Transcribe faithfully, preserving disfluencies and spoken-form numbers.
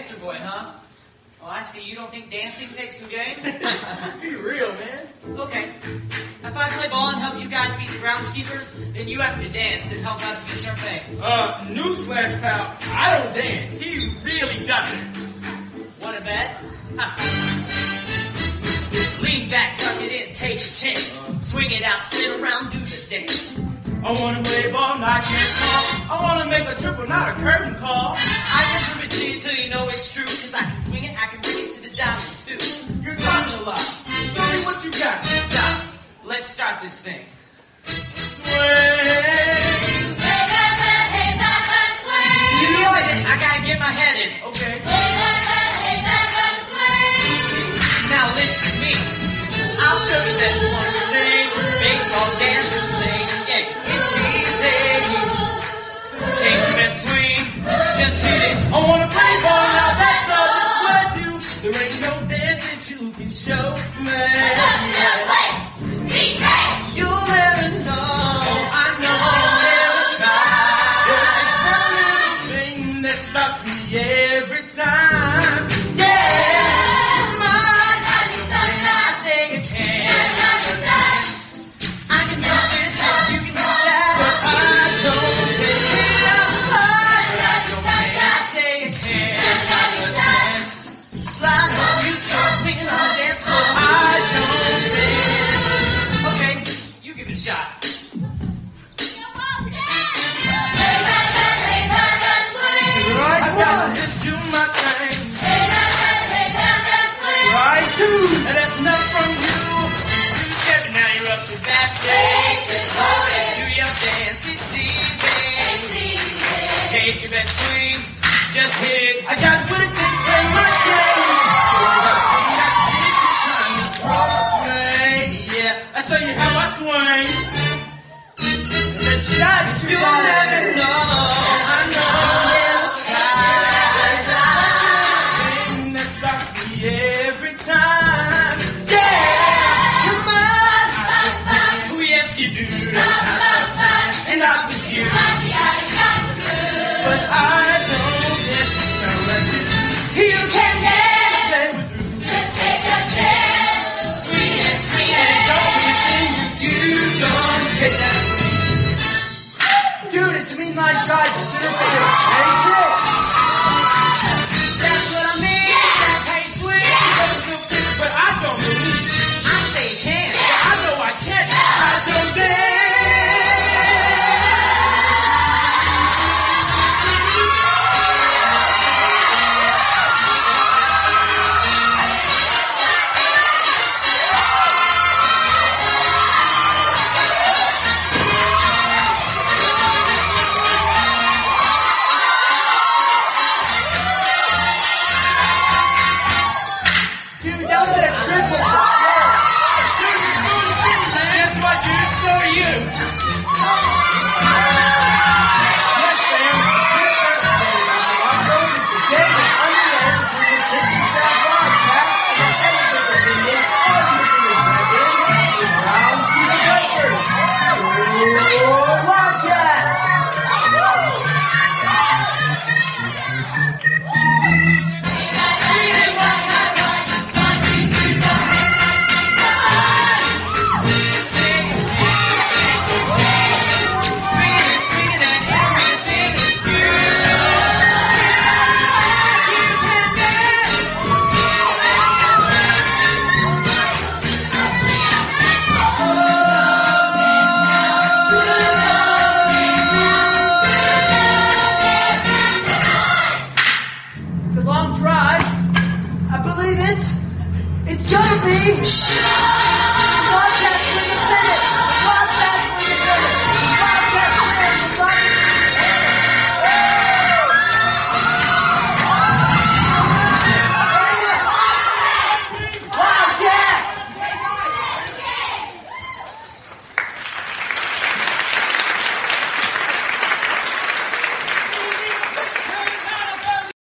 dancer boy, huh? Oh, I see. You don't think dancing takes some game? Be real, man. Okay. If I play ball and help you guys beat the groundskeepers, then you have to dance and help us beat Sharpay. Uh, newsflash, pal. I don't dance. He really doesn't. Want to bet? Lean back, tuck it in, take a chance. Swing it out, spin around, do the dance. I wanna play ball, not can't call. I wanna make a triple, not a curtain call. I can prove it to you till you know it's true. Cause I can swing it, I can bring it to the diamonds too. You're talking a lot. Show me what you got. Stop. Let's start this thing. Swing. Hey, Papa, hey, Papa, swing. You know it. I gotta get my head in. Okay. Hey, Papa, hey, Papa, swing. Now listen to me. I'll show you that you want to sing. Baseball, dance, and sing. Yeah, it's easy. Take that swing. Just hit it. I wanna play ball, now that's all just what you. There ain't no dance that you can show me. Yeah. Play. Be great. You'll never know. I know you'll never try. There's just one little thing that stops me, yeah.